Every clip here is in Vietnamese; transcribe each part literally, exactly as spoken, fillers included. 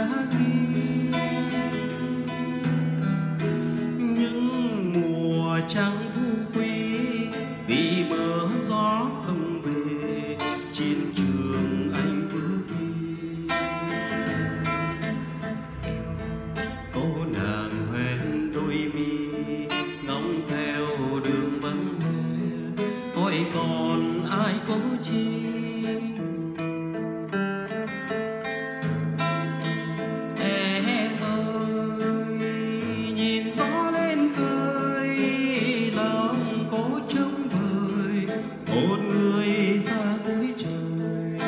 ghi. Những mùa trắng vu quy vì mưa gió không về, chiến trường anh bước đi. Cô nàng hoen đôi mi ngóng theo đường vắng hoe, hỏi còn ai cố chi. Em ơi nhìn gió lên khơi, lòng cố trông vời một người xa cuối trời.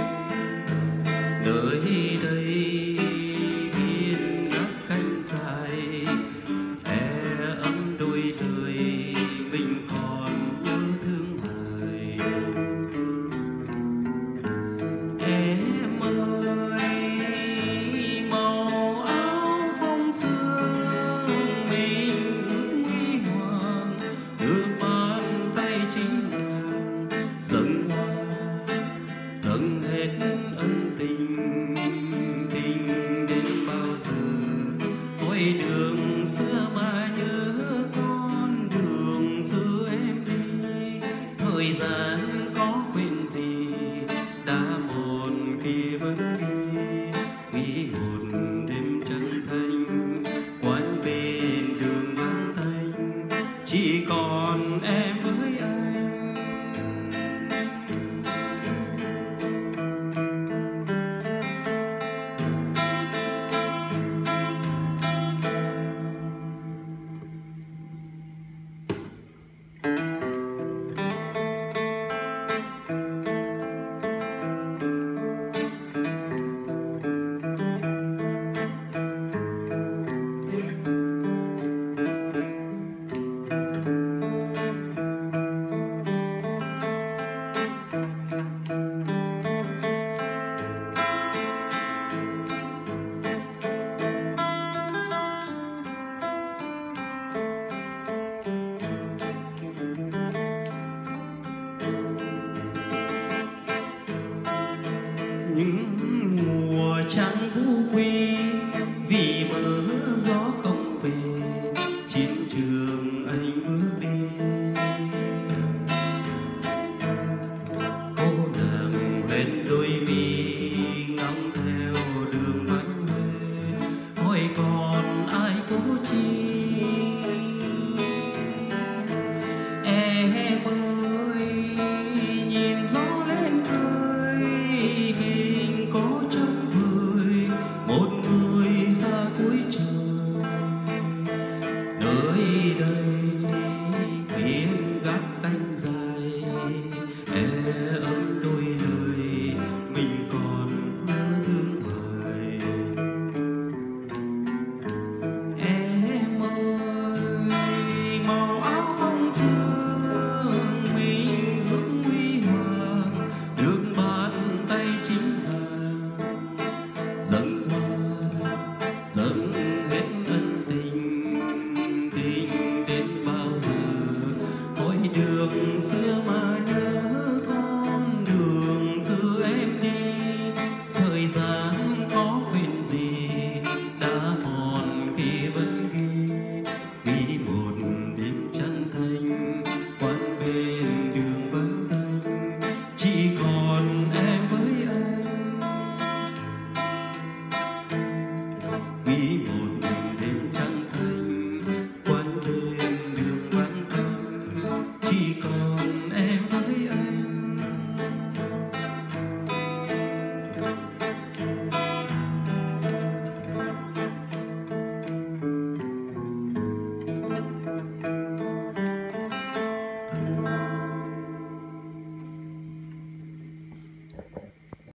Nơi đây biên gác cánh dài, e ấm đôi lời mình còn nhớ thương hoài. Em ơi màu áo phong sương mình ước huy hoàng, đưa bàn tay chính nàng dâng hoa dâng hết ân tình. Tình đến bao giờ quay đường xưa mà nhớ con đường xưa em đi. Thời gian có quên gì đã một khi vẫn đi. Nghĩ một đêm trăng thanh quán bên đường vắng tanh, chỉ còn em với anh. Những mùa trắng vu quy vì mưa gió không về, chiến trường anh bước đi. Cô nàng bên đôi mi ngóng theo đường vắng hoe, hỏi còn ai cố chi. Em ơi nhìn gió lên khơi, mình có trông vời một người xa cuối trời. Nơi đây biên gác cánh dài, e ấm đôi lời mình còn nhớ thương hoài. Em ơi màu áo phong sương mình ước huy hoàng, được bàn tay chính nàng dâng hoa dâng hết ân tình. Tình đến bao giờ hỏi đường xưa mà nhớ con đường xưa em đi. Thời gian có quên gì đã mòn khi vẫn ghi. Ghi một đêm trăng thanh quán bên đường vắng tanh, chỉ còn em với anh. Ghi một đêm trăng thanh quán bên đường vắng tanh, chỉ còn